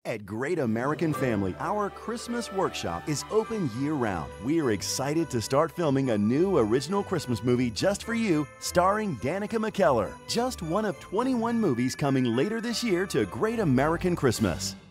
At Great American Family, our Christmas workshop is open year-round. We are excited to start filming a new original Christmas movie just for you, starring Danica McKellar. Just one of 21 movies coming later this year to Great American Christmas.